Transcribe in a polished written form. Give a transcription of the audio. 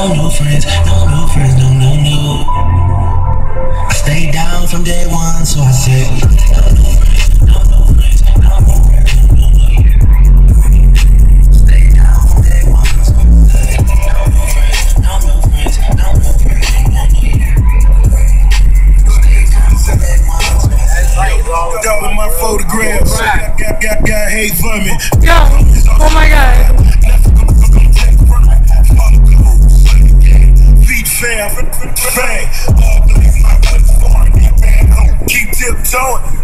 No new friends, no new friends, no, no, no. I stayed down from day one, so I said, no new friends, no new friends, no new friends, no, no, no. Stayed down from day one, so I said, no new friends, no new friends, no new friends, no, no, no. Stayed down from day one, so I said, Dog with my photographs. Got hate for me. Yo, oh my god. Keep tiptoeing.